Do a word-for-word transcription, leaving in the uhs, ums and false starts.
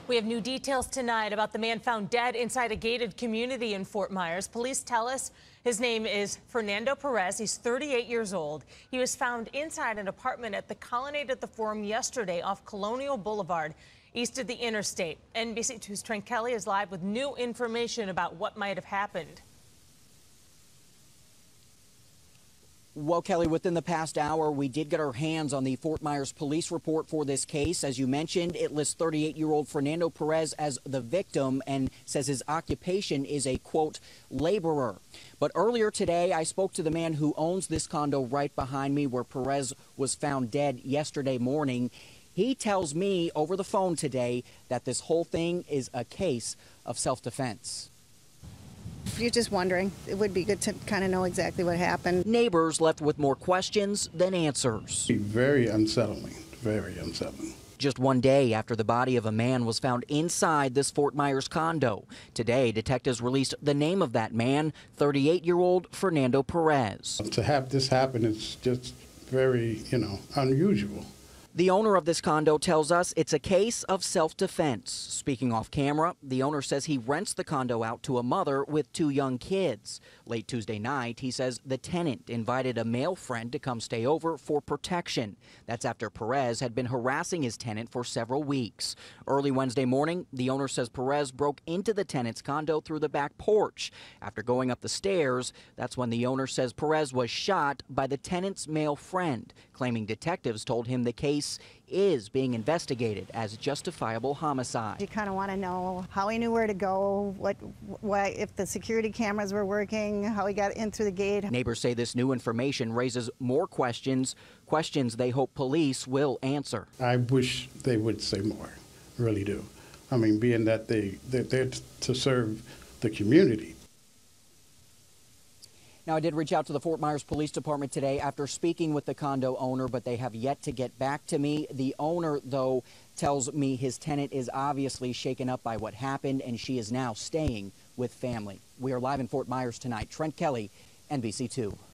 We have new details tonight about the man found dead inside a gated community in Fort Myers. Police tell us his name is Fernando Perez. He's thirty-eight years old. He was found inside an apartment at the Colonnade at the Forum yesterday off Colonial Boulevard, east of the interstate. N B C two's Trent Kelly is live with new information about what might have happened. Well, Kelly, within the past hour, we did get our hands on the Fort Myers police report for this case. As you mentioned, it lists thirty-eight-year-old Fernando Perez as the victim and says his occupation is a, quote, laborer. But earlier today, I spoke to the man who owns this condo right behind me where Perez was found dead yesterday morning. He tells me over the phone today that this whole thing is a case of self-defense. If you're just wondering, it would be good to kind of know exactly what happened. Neighbors left with more questions than answers. Very unsettling, very unsettling. Just one day after the body of a man was found inside this Fort Myers condo. Today, detectives released the name of that man, thirty-eight-year-old Fernando Perez. To have this happen is just very, you know, unusual. The owner of this condo tells us it's a case of self-defense. Speaking off camera, the owner says he rents the condo out to a mother with two young kids. Late Tuesday night, he says the tenant invited a male friend to come stay over for protection. That's after Perez had been harassing his tenant for several weeks. Early Wednesday morning, the owner says Perez broke into the tenant's condo through the back porch. After going up the stairs, that's when the owner says Perez was shot by the tenant's male friend, claiming detectives told him the case is being investigated as justifiable homicide. You kind of want to know how he knew where to go, what, what, if the security cameras were working, how he got in through the gate. Neighbors say this new information raises more questions, questions they hope police will answer. I wish they would say more, really do. I mean, being that they, they're there to serve the community. Now, I did reach out to the Fort Myers Police Department today after speaking with the condo owner, but they have yet to get back to me. The owner, though, tells me his tenant is obviously shaken up by what happened, and she is now staying with family. We are live in Fort Myers tonight. Trent Kelly, N B C two.